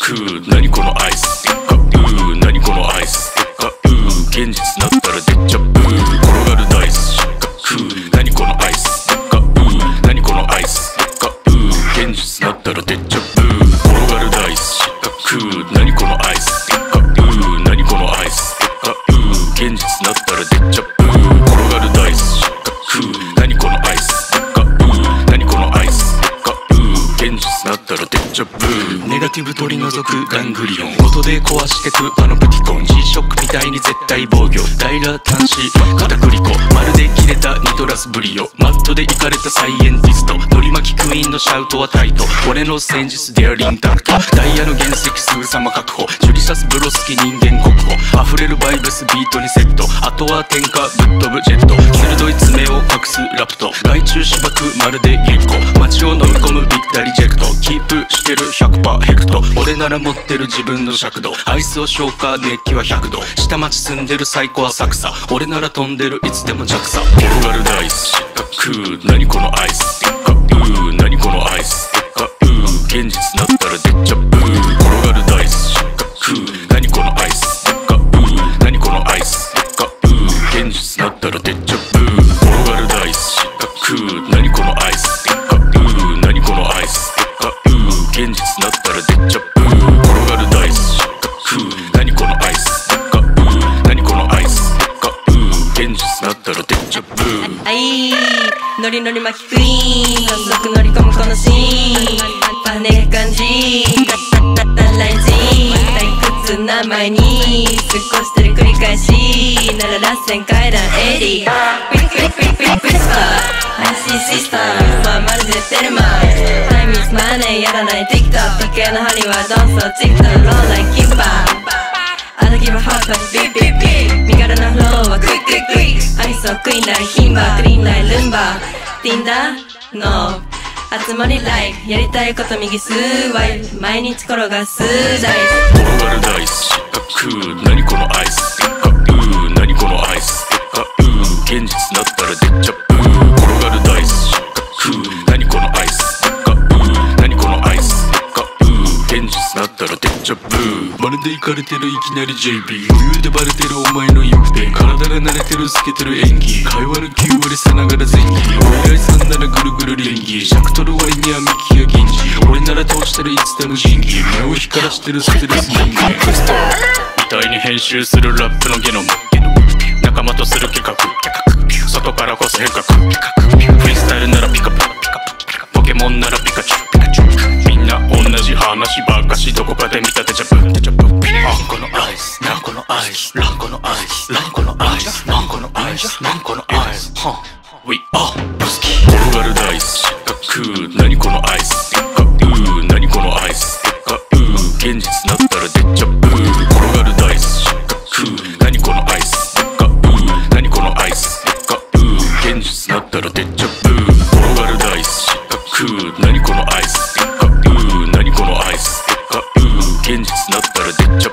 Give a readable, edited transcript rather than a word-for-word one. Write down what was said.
覚何このアイスでか何このアイスでか現実なったらデジャブ転がるダイス失格何このアイスでか何このアイスでか現実なったらデジャブ転がるダイス失格何このアイスでか何このアイスでか現実なったらデジャブ転がるダイス失格何このアイスでか何このアイスでか現実なったらデジャブネガティブ取り除くガングリオン音で壊してくパノプティコン G-SHOCK みたいに絶対防御大羅端子片栗粉まるで切れたニトラスブリオマットでイカれたサイエンティストのり巻きクイーンのシャウトはタイト俺の戦術デアリンタクトダイヤの原石すぐさま確保ジュリシャスブロスキ人間国宝溢れるバイブスビートにセットあとは天下ぶっ飛ぶジェット鋭い爪を隠すラプト外注芝生まるでギルコ街を飲み込むビッタリジェクトキープしてる 100% ヘクト俺なら持ってる自分の尺度アイスを消化熱気は100度下町住んでる最高浅草俺なら飛んでるいつでも弱さ転がるダイス失格何このアイスでか何このアイスでか現実なったらデジャブ転がるダイス失格何このアイスでか何このアイスでか現実なったらデジャブ転がるダイス失格何このアイスでか何このアイスでか現実なったらデジャブ転がるダイス失格何このアイスでか何このアイスでか現実なったらデジャブあいノリノリ巻きクイーン早速乗り込むこのシーンパネ感じライジン退屈な毎日少しで繰り返しなら螺旋階段エリーピッピッピッピッピスパー怪しいシスターまあまるでテルマタイミスマネーやらないティクトック時計の針はドンソーチクトローライキンパーI don't give a fuck but beep beep beep 身軽なフローはクイックイックイック愛想クイーンないヒンバークリーンないルンバティンダーの集まりライフやりたいこと右スワイプ毎日転がすダイス転がるダイス失格何このアイスでか何このアイスでか現実なったらデジャブ転がるダイス失格何このアイスでか何このアイスでか現実なったらデジャブまるでイカれてるいきなり JB 余裕でバレてるお前の隠蔽体が慣れてる透けてる演技会話の9割さながら前儀お偉いさんならぐるぐる連議尺取る割には幹や銀次俺なら通してるいつでも仁義目を光らしてるステルス人間クストみたいに編集するラップのゲノム仲間とする計画外からこそ変革フリースタイルならピカプポケモンならピカチュみんな同じ話ばっかしどこかで見たデジャブあんこのアイスなんこのアイスなんこのアイスなんこのアイスなんこのアイスなんこのアイスWe are 好き転がるダイス失格何このアイスでか何このアイスでか現実なったらデジャブ転がるダイス失格何このアイスでか何このアイスでか現実なったらデジャブ転がるダイス失格何このアイスでか何このアイスでか現実なったらデジャブ